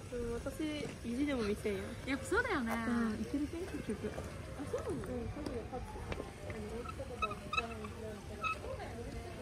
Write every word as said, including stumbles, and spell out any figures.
うん、私意地でも見せんよ。 やっぱそうだよね。 うん、いけるけん結局。 あ、そうなの？ うん、多分勝つ。あの、落ちたことは分からないんだけど。そうだよね。